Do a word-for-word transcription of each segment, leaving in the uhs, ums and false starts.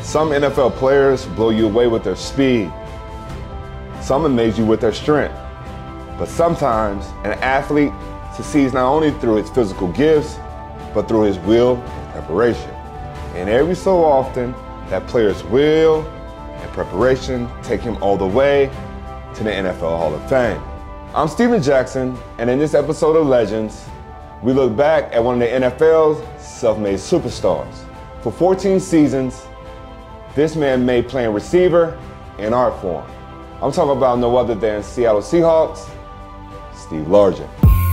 Some N F L players blow you away with their speed. Some amaze you with their strength. But sometimes an athlete succeeds not only through his physical gifts, but through his will and preparation. And every so often, that player's will and preparation take him all the way to the N F L Hall of Fame. I'm Steven Jackson, and in this episode of Legends, we look back at one of the N F L's self-made superstars. For fourteen seasons, this man made playing receiver an art form. I'm talking about no other than Seattle Seahawks, Steve Largent.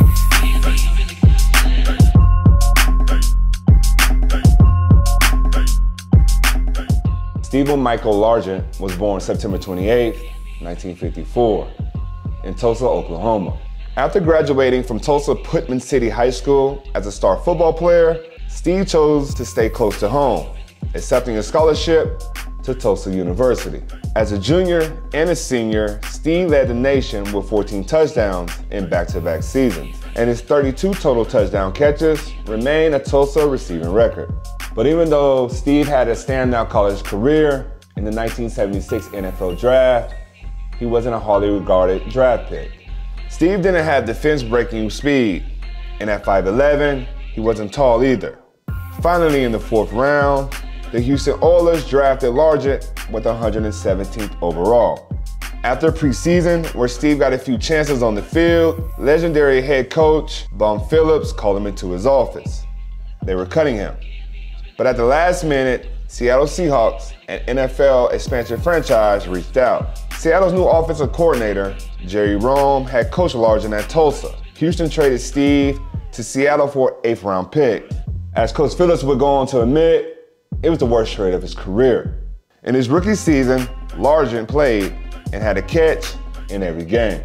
Stephen Michael Largent was born September twenty-eighth, nineteen fifty-four, in Tulsa, Oklahoma. After graduating from Tulsa Putman City High School as a star football player, Steve chose to stay close to home, accepting a scholarship to Tulsa University. As a junior and a senior, Steve led the nation with fourteen touchdowns in back-to-back seasons, and his thirty-two total touchdown catches remain a Tulsa receiving record. But even though Steve had a standout college career in the nineteen seventy-six N F L Draft, he wasn't a highly regarded draft pick. Steve didn't have defense-breaking speed, and at five eleven, he wasn't tall either. Finally, in the fourth round, the Houston Oilers drafted Largent with one hundred seventeenth overall. After preseason, where Steve got a few chances on the field, legendary head coach Bum Phillips called him into his office. They were cutting him. But at the last minute, Seattle Seahawks, an N F L expansion franchise, reached out. Seattle's new offensive coordinator, Jerry Rome, had coached Largent at Tulsa. Houston traded Steve to Seattle for an eighth round pick. As Coach Phillips would go on to admit, it was the worst trade of his career. In his rookie season, Largent played and had a catch in every game.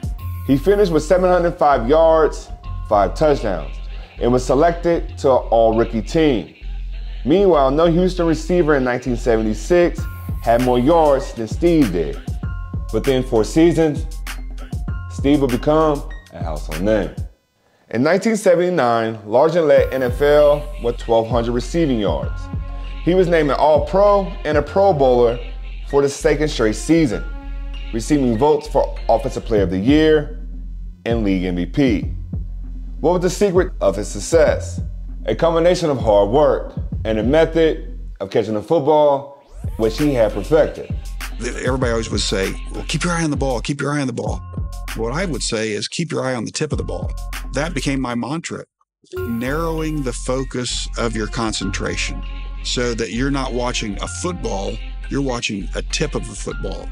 He finished with seven hundred five yards, five touchdowns, and was selected to an all-rookie team. Meanwhile, no Houston receiver in nineteen seventy-six had more yards than Steve did. Within four seasons, Steve would become a household name. In nineteen seventy-nine, Largent led N F L with twelve hundred receiving yards. He was named an All-Pro and a Pro Bowler for the second straight season, receiving votes for Offensive Player of the Year and League M V P. What was the secret of his success? A combination of hard work and a method of catching the football, which he had perfected. Everybody always would say, well, keep your eye on the ball, keep your eye on the ball. What I would say is keep your eye on the tip of the ball. That became my mantra. Narrowing the focus of your concentration so that you're not watching a football, you're watching a tip of a football.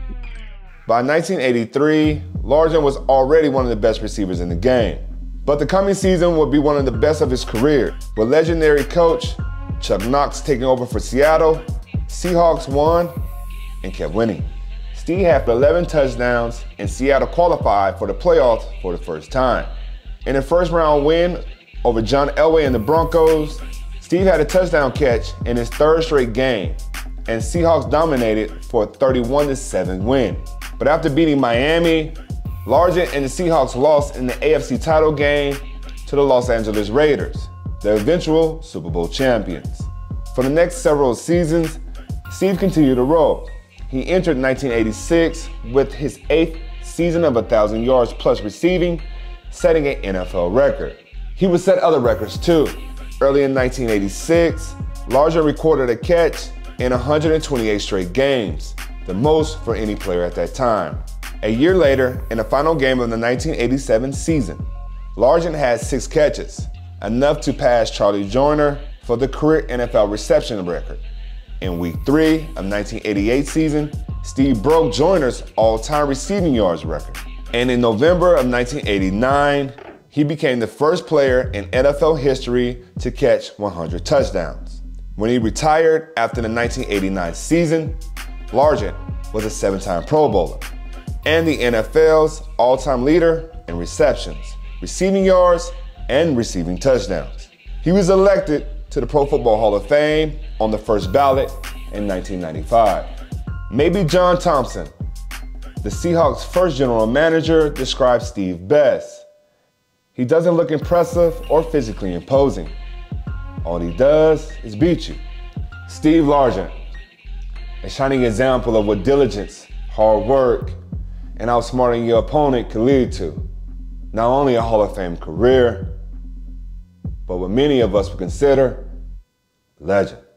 By nineteen eighty-three, Largent was already one of the best receivers in the game. But the coming season would be one of the best of his career. With legendary coach Chuck Knox taking over for Seattle, Seahawks won and kept winning. Steve had eleven touchdowns, and Seattle qualified for the playoffs for the first time. In a first-round win over John Elway and the Broncos, Steve had a touchdown catch in his third straight game, and Seahawks dominated for a thirty-one to seven win. But after beating Miami, Largent and the Seahawks lost in the A F C title game to the Los Angeles Raiders, the eventual Super Bowl champions. For the next several seasons, Steve continued to roll. He entered nineteen eighty-six with his eighth season of one thousand yards plus receiving, setting an N F L record. He would set other records too. Early in nineteen eighty-six, Largent recorded a catch in one hundred twenty-eight straight games, the most for any player at that time. A year later, in the final game of the nineteen eighty-seven season, Largent had six catches, enough to pass Charlie Joyner for the career N F L reception record. In week three of nineteen eighty-eight season, Steve broke Joyner's all-time receiving yards record. And in November of nineteen eighty-nine, he became the first player in N F L history to catch one hundred touchdowns. When he retired after the nineteen eighty-nine season, Largent was a seven-time Pro Bowler and the N F L's all-time leader in receptions, receiving yards, and receiving touchdowns. He was elected to the Pro Football Hall of Fame on the first ballot in nineteen ninety-five. Maybe John Thompson, the Seahawks' first general manager, described Steve best. He doesn't look impressive or physically imposing. All he does is beat you. Steve Largent, a shining example of what diligence, hard work, and outsmarting your opponent could lead to. Not only a Hall of Fame career, but what many of us would consider legend.